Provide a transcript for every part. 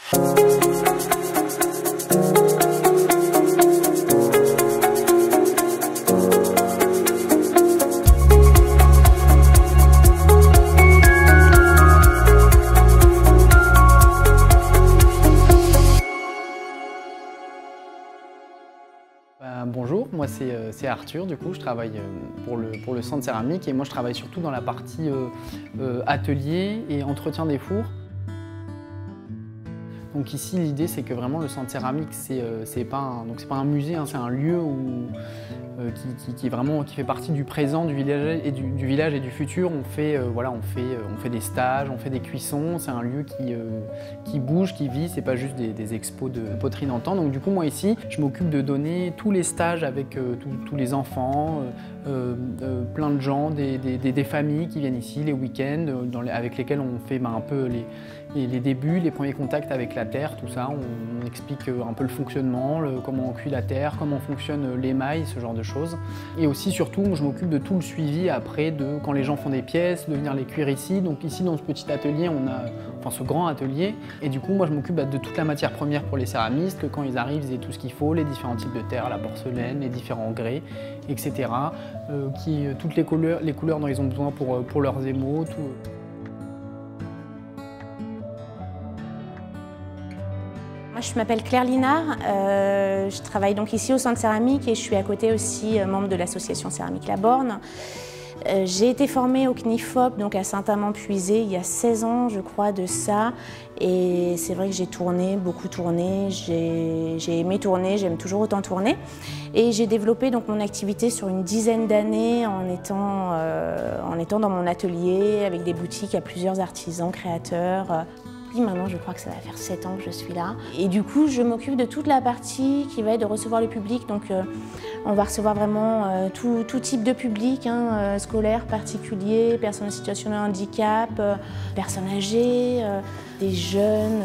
Bonjour, moi c'est Arthur, du coup je travaille pour le centre céramique et moi je travaille surtout dans la partie atelier et entretien des fours. Donc ici l'idée c'est que vraiment le centre céramique c'est pas un musée, hein, c'est un lieu qui fait partie du présent du village et du futur. On fait des stages, on fait des cuissons, c'est un lieu qui bouge, qui vit, c'est pas juste des expos de poterie d'antan. Donc du coup moi ici je m'occupe de donner tous les stages avec tous les enfants, plein de gens, des familles qui viennent ici les week-ends, avec lesquels on fait un peu les débuts, les premiers contacts avec la terre, tout ça. On explique un peu le fonctionnement, comment on cuit la terre, comment fonctionnent l'émail, ce genre de choses. Et aussi, surtout, je m'occupe de tout le suivi après, quand les gens font des pièces, de venir les cuire ici. Donc ici, dans ce petit atelier, on a ce grand atelier. Et du coup, moi, je m'occupe de toute la matière première pour les céramistes, que quand ils arrivent, ils aient tout ce qu'il faut, les différents types de terre, la porcelaine, les différents grès, etc. Toutes les couleurs dont ils ont besoin pour leurs émaux. Je m'appelle Claire Linard, je travaille donc ici au centre céramique et je suis à côté aussi membre de l'association Céramique La Borne. J'ai été formée au CNIFOP, donc à Saint-Amand-Puisé, il y a 16 ans je crois de ça. Et c'est vrai que j'ai tourné, beaucoup tourné, j'ai aimé tourner, j'aime toujours autant tourner. Et j'ai développé donc mon activité sur une dizaine d'années en étant dans mon atelier avec des boutiques à plusieurs artisans, créateurs. Maintenant, je crois que ça va faire 7 ans que je suis là. Et du coup, je m'occupe de toute la partie qui va être de recevoir le public. Donc, on va recevoir vraiment tout type de public, hein, scolaire, particulier, personnes en situation de handicap, personnes âgées, des jeunes.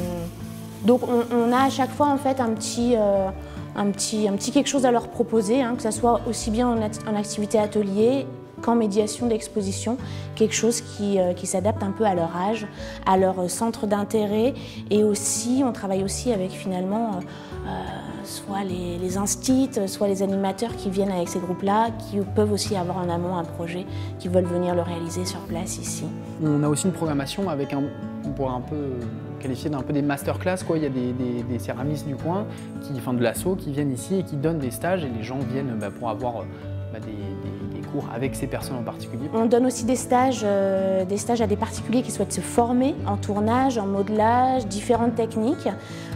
Donc, on a à chaque fois en fait un petit quelque chose à leur proposer, hein, que ce soit aussi bien en activité atelier qu'en médiation d'exposition, quelque chose qui s'adapte un peu à leur âge, à leur centre d'intérêt, et aussi on travaille aussi avec finalement soit les instits, soit les animateurs qui viennent avec ces groupes-là, qui peuvent aussi avoir en amont un projet, qui veulent venir le réaliser sur place ici. On a aussi une programmation avec on pourrait un peu qualifier d'un peu des masterclass, quoi. Il y a des céramistes du coin, de l'asso, qui viennent ici et qui donnent des stages, et les gens viennent pour avoir des cours avec ces personnes en particulier. On donne aussi des stages à des particuliers qui souhaitent se former en tournage, en modelage, différentes techniques.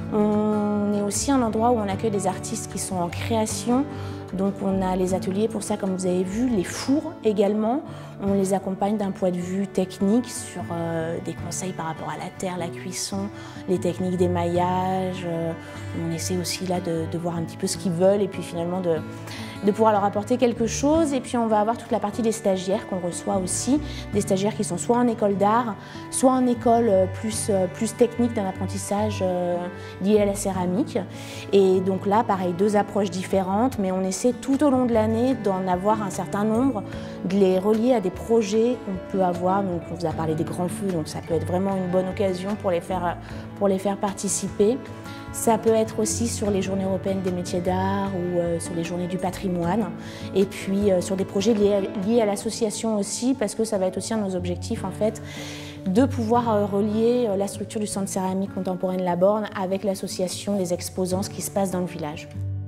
On est aussi un endroit où on accueille des artistes qui sont en création. Donc on a les ateliers pour ça, comme vous avez vu, les fours également. On les accompagne d'un point de vue technique sur des conseils par rapport à la terre, la cuisson, les techniques d'émaillage. On essaie aussi là de voir un petit peu ce qu'ils veulent et puis finalement de pouvoir leur apporter quelque chose. Et puis on va avoir toute la partie des stagiaires qu'on reçoit aussi, des stagiaires qui sont soit en école d'art, soit en école plus technique d'un apprentissage lié à la céramique. Et donc là, pareil, 2 approches différentes, mais on essaie tout au long de l'année d'en avoir un certain nombre, de les relier à des projets qu'on peut avoir. Donc on vous a parlé des grands feux, donc ça peut être vraiment une bonne occasion pour les faire participer. Ça peut être aussi sur les journées européennes des métiers d'art ou sur les journées du patrimoine. Et puis sur des projets liés à l'association aussi, parce que ça va être aussi un de nos objectifs en fait, de pouvoir relier la structure du centre céramique contemporaine La Borne avec l'association, les exposants, ce qui se passe dans le village.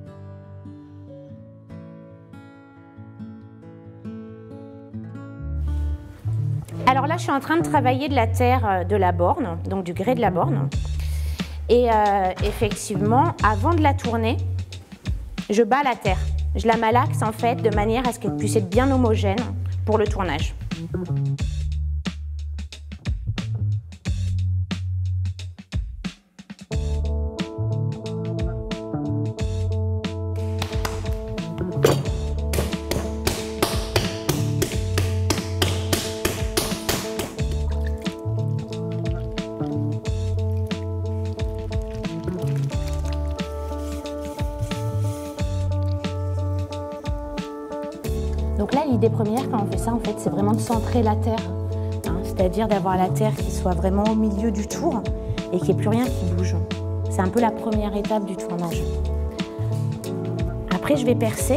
Alors là, je suis en train de travailler de la terre de La Borne, donc du grès de La Borne. Et effectivement, avant de la tourner, je bats la terre. Je la malaxe en fait de manière à ce qu'elle puisse être bien homogène pour le tournage. Donc là, l'idée première quand on fait ça, en fait, c'est vraiment de centrer la terre, hein, c'est-à-dire d'avoir la terre qui soit vraiment au milieu du tour, et qu'il n'y ait plus rien qui bouge. C'est un peu la première étape du tournage. Après, je vais percer.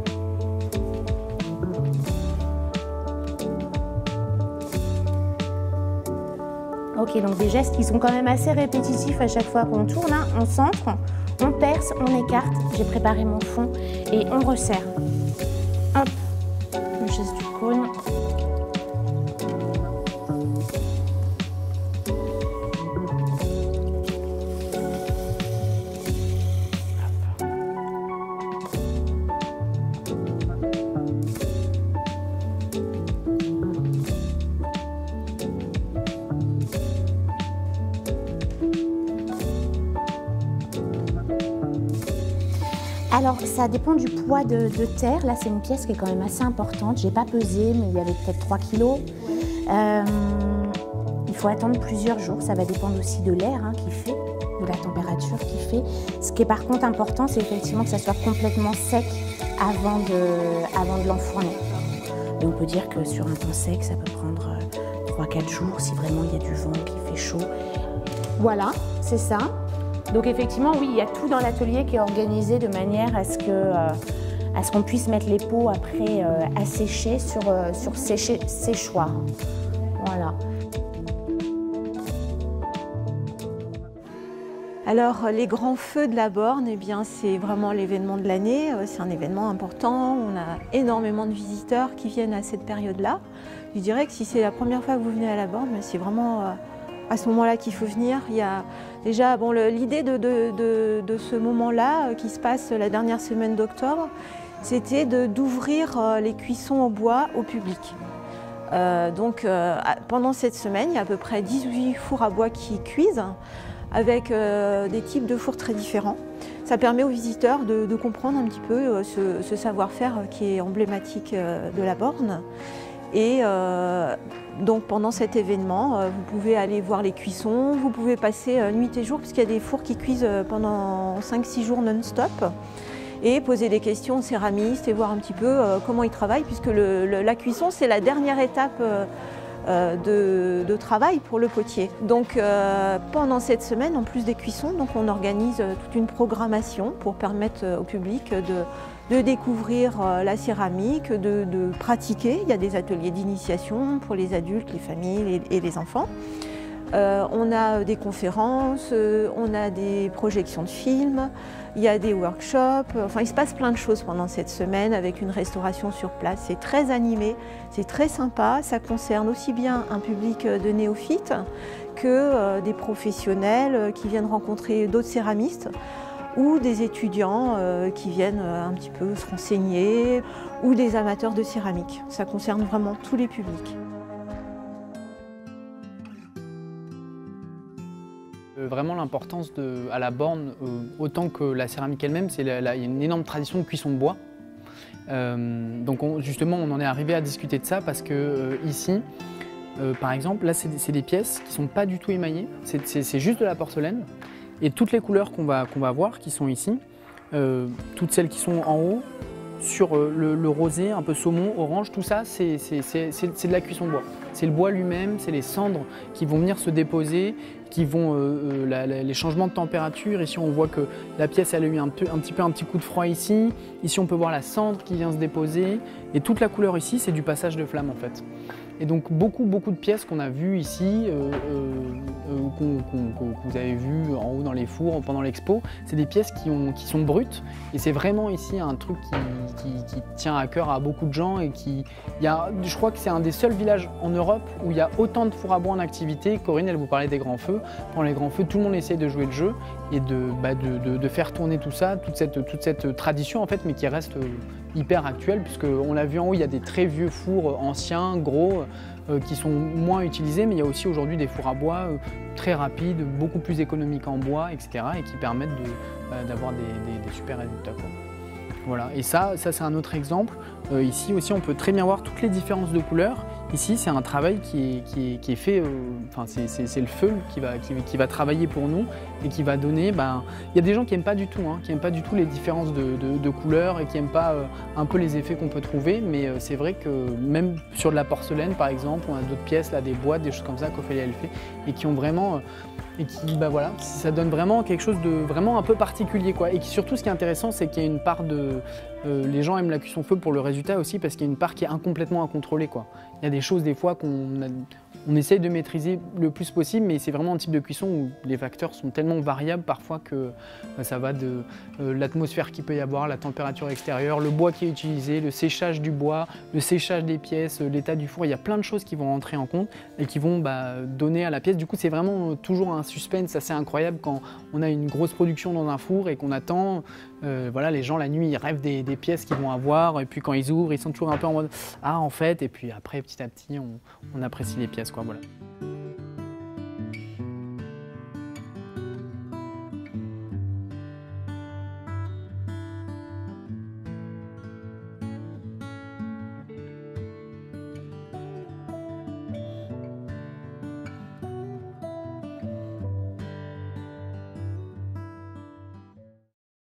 Ok, donc des gestes qui sont quand même assez répétitifs à chaque fois qu'on tourne. Hein. On centre, on perce, on écarte. J'ai préparé mon fond et on resserre. Hop, le geste du cône. Alors, ça dépend du poids de terre. Là, c'est une pièce qui est quand même assez importante. Je n'ai pas pesé, mais il y avait peut-être 3 kilos. Il faut attendre plusieurs jours. Ça va dépendre aussi de l'air qu'il fait, de la température qu'il fait. Ce qui est par contre important, c'est effectivement que ça soit complètement sec avant de l'enfourner. Et on peut dire que sur un temps sec, ça peut prendre 3-4 jours si vraiment il y a du vent, qu'il fait chaud. Voilà, c'est ça. Donc effectivement, oui, il y a tout dans l'atelier qui est organisé de manière à ce qu'on puisse mettre les pots après à sécher sur séchoir. Voilà. Alors les grands feux de la borne, eh bien, c'est vraiment l'événement de l'année, c'est un événement important, on a énormément de visiteurs qui viennent à cette période-là. Je dirais que si c'est la première fois que vous venez à la borne, c'est vraiment à ce moment-là qu'il faut venir. Il y a déjà l'idée de ce moment-là qui se passe la dernière semaine d'octobre, c'était d'ouvrir les cuissons au bois au public. Pendant cette semaine, il y a à peu près 18 fours à bois qui cuisent, avec des types de fours très différents. Ça permet aux visiteurs de comprendre un petit peu ce savoir-faire qui est emblématique de la borne. Et donc pendant cet événement, vous pouvez aller voir les cuissons, vous pouvez passer nuit et jour, puisqu'il y a des fours qui cuisent pendant 5-6 jours non-stop, et poser des questions aux céramistes et voir un petit peu comment ils travaillent, puisque la cuisson, c'est la dernière étape de travail pour le potier. Donc pendant cette semaine, en plus des cuissons, donc on organise toute une programmation pour permettre au public de découvrir la céramique, de pratiquer. Il y a des ateliers d'initiation pour les adultes, les familles et les enfants. On a des conférences, on a des projections de films, il y a des workshops. Enfin, il se passe plein de choses pendant cette semaine avec une restauration sur place. C'est très animé, c'est très sympa. Ça concerne aussi bien un public de néophytes que des professionnels qui viennent rencontrer d'autres céramistes, ou des étudiants qui viennent un petit peu se renseigner, ou des amateurs de céramique. Ça concerne vraiment tous les publics. Vraiment l'importance à la borne, autant que la céramique elle-même, il y a une énorme tradition de cuisson de bois. Donc justement on en est arrivé à discuter de ça parce que ici, par exemple, là c'est des pièces qui ne sont pas du tout émaillées, c'est juste de la porcelaine. Et toutes les couleurs qu'on va voir, qui sont ici, toutes celles qui sont en haut, sur le rosé, un peu saumon, orange, tout ça, c'est de la cuisson de bois. C'est le bois lui-même, c'est les cendres qui vont venir se déposer, qui vont les changements de température. Ici, on voit que la pièce elle a eu un petit coup de froid ici. Ici, on peut voir la cendre qui vient se déposer. Et toute la couleur ici, c'est du passage de flamme en fait. Et donc beaucoup de pièces qu'on a vues ici, que vous avez vues en haut dans les fours pendant l'expo, c'est des pièces qui sont brutes. Et c'est vraiment ici un truc qui tient à cœur à beaucoup de gens. Et je crois que c'est un des seuls villages en Europe où il y a autant de fours à bois en activité. Corinne, elle vous parlait des grands feux. Pendant les grands feux, tout le monde essaie de jouer le jeu et de faire tourner tout ça, toute cette tradition en fait, mais qui reste hyper actuelle, puisqu'on l'a vu en haut, il y a des très vieux fours anciens, gros, qui sont moins utilisés, mais il y a aussi aujourd'hui des fours à bois très rapides, beaucoup plus économiques en bois, etc. et qui permettent d'avoir des super résultats, quoi. Voilà, et ça c'est un autre exemple. Ici aussi, on peut très bien voir toutes les différences de couleurs. Ici, c'est un travail qui est fait, c'est le feu qui va travailler pour nous et qui va donner. Il y a des gens qui n'aiment pas du tout, qui n'aiment pas du tout les différences de couleurs et qui n'aiment pas un peu les effets qu'on peut trouver. Mais c'est vrai que même sur de la porcelaine, par exemple, on a d'autres pièces, là, des boîtes, des choses comme ça qu'Ophélie elle fait et qui ont vraiment et qui, bah voilà, ça donne vraiment quelque chose de vraiment un peu particulier, quoi. Et qui, surtout, ce qui est intéressant, c'est qu'il y a une part de... les gens aiment la cuisson feu pour le résultat aussi, parce qu'il y a une part qui est complètement à contrôler, quoi. Il y a des choses des fois on essaye de maîtriser le plus possible, mais c'est vraiment un type de cuisson où les facteurs sont tellement variables parfois que ça va de l'atmosphère qu'il peut y avoir, la température extérieure, le bois qui est utilisé, le séchage du bois, le séchage des pièces, l'état du four. Il y a plein de choses qui vont rentrer en compte et qui vont donner à la pièce. Du coup, c'est vraiment toujours un suspense assez incroyable quand on a une grosse production dans un four et qu'on attend. Voilà, les gens la nuit ils rêvent des pièces qu'ils vont avoir, et puis quand ils ouvrent ils sont toujours un peu en mode ah en fait, et puis après petit à petit on apprécie les pièces, quoi, voilà.